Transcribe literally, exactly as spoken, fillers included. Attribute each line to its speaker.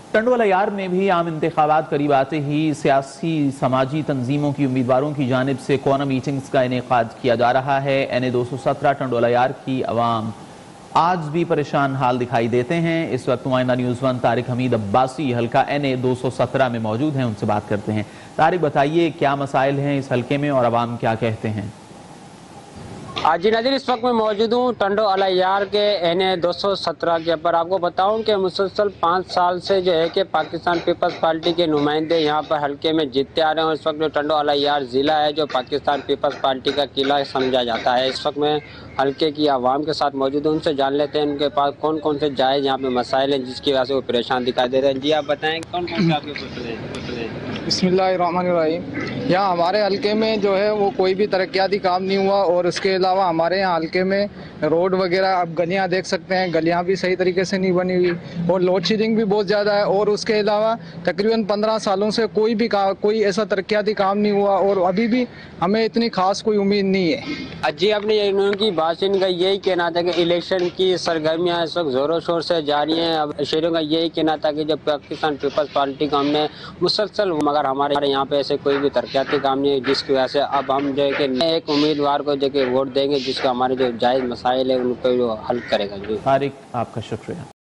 Speaker 1: ٹنڈوالہ یار میں بھی عام انتخابات قریب آتے ہی سیاسی سماجی تنظیموں کی امیدواروں کی جانب سے کورنر میٹنگز کا انعقاد کیا جا رہا ہے۔ این اے دو سو سترہ ٹنڈوالہ یار کی عوام آج بھی پریشان حال دکھائی دیتے ہیں۔ اس وقت نمائندہ نیوز ون طارق حمید عباسی حلقہ این اے دو سو سترہ میں موجود ہیں، ان سے بات کرتے ہیں۔ طارق بتائیے کیا مسائل ہیں اس حلقے میں اور عوام کیا کہتے ہیں؟
Speaker 2: جی ناظرین، اس وقت میں موجود ہوں ٹنڈوالہ یار کے این اے دو سو سترہ کے پر۔ آپ کو بتاؤں کہ مسلسل پانچ سال سے جو ہے کہ پاکستان پیپلز پارٹی کے نمائندے یہاں پر حلقے میں جیتتے آ رہے ہیں۔ اس وقت جو ٹنڈوالہ یار ضلع ہے جو پاکستان پیپلز پارٹی کا قلعہ سمجھا جاتا ہے۔ اس وقت میں حلقے کی عوام کے ساتھ موجود ہوں، ان سے جان لیتے ہیں ان کے پاس کون کون سے جائز یہاں پہ مسائل ہیں جس کی وجہ سے وہ پریشان دکھائی دے رہے ہیں۔ جی آپ بتائیں کون کون سے آپ کے مسئلے ہیں؟
Speaker 3: بسم اللہ الرحمن الرحیم۔ یہاں ہمارے حلقے میں جو ہے وہ کوئی بھی ترقیاتی کام نہیں ہوا، اور اس کے علاوہ ہمارے یہاں حلقے میں روڈ وغیرہ اب گلیاں دیکھ سکتے ہیں، گلیاں بھی صحیح طریقے سے نہیں بنی ہوئی، اور لوڈ شیڈنگ بھی بہت زیادہ ہے، اور اس کے علاوہ تقریباً پندرہ سالوں سے کوئی بھی کوئی ایسا ترقیاتی کام نہیں ہوا، اور ابھی بھی ہمیں اتنی خاص کوئی امید نہیں ہے۔
Speaker 2: جی آپ نے ان کی بات ان کا یہی کہنا تھا کہ الیکشن کی سرگرمیاں اس وقت زور و شور سے جاری ہیں۔ اب شہریوں کا یہی کہنا تھا کہ جب پاکستان پیپلز پارٹی کو ہم نے مسلسل، مگر ہمارے یہاں پہ ایسے کوئی بھی ترقیاتی کام نہیں ہے، جس کی وجہ سے اب ہم جو ہے کہ ایک امیدوار کو جو کہ ووٹ دیں گے جس کا ہمارے جو جائز مسائل ہیں ان کو حل کرے گا۔
Speaker 1: طارق آپ کا شکریہ۔